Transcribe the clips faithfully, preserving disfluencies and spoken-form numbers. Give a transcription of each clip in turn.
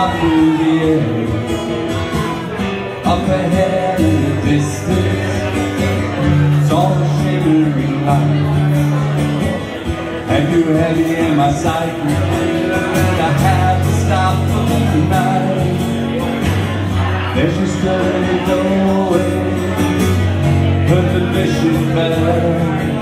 shot through the air. Up ahead in the distance, saw the shimmering light, and you were heavy in my sight, and I had to stop for the night. There she stood in the doorway, heard the mission bell.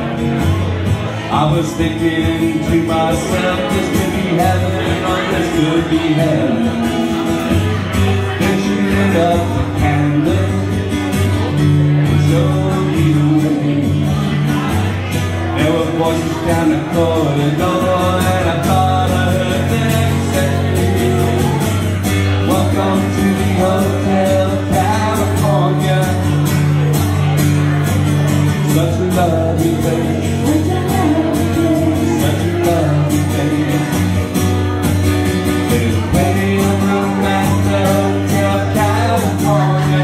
I was thinking to myself, this could be heaven or this could be hell. Then she lit up the candle and showed me the way. There were voices down the corridor, and I thought I heard them say, welcome to the Hotel California. Such a lovely place, such a lovely place. There's plenty of room at the Hotel California.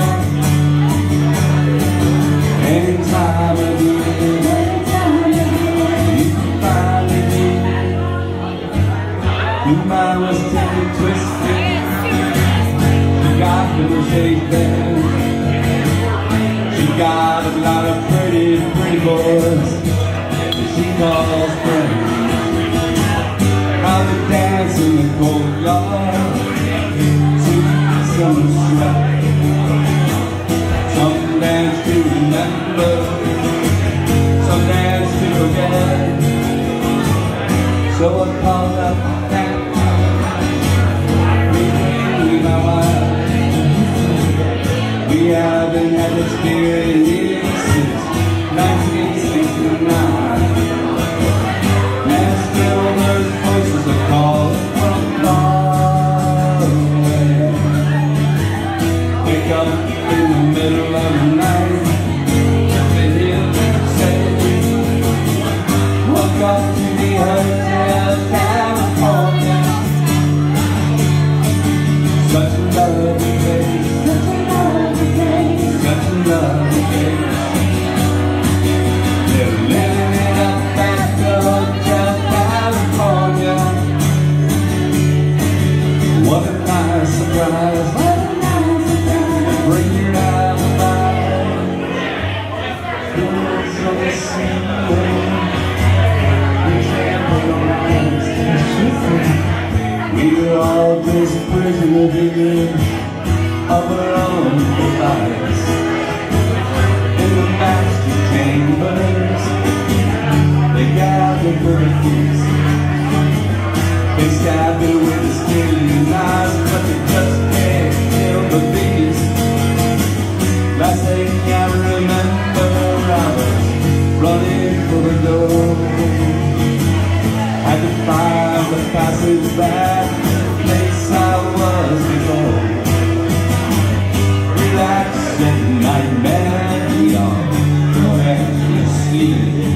Any time of year, you can find me here. Your mind was taken twisted, she got the shaking. She got a lot of pretty, pretty boys that she calls friends. How to dance in the courtyard to some sweat. Some dance to remember, some dance to forget. So I called up that we my wife. We haven't had experience since nineteen sixty-nine. And still those voices are calling from far away. Wake up in the middle of the night just to hear them say, welcome to the Hotel California. Such a lovely place, such a lovely place, such a lovely place. They're living it up at the Hotel California. What a nice surprise, what a nice surprise. Bring your alibi, fools on the ceiling, you trample on ice. We were all just prisoners here of our own device. In the master chambers, they gathered for a feast. They stabbed it with the stealing eyes, but they just can't kill the beast. Last thing I remember, I was running for the door. Had to find the passage back to the place I was before. Relaxing nightmare beyond, go ahead and sleep.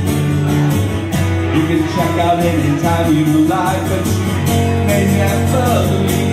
You can check out anytime you like, but you may never leave.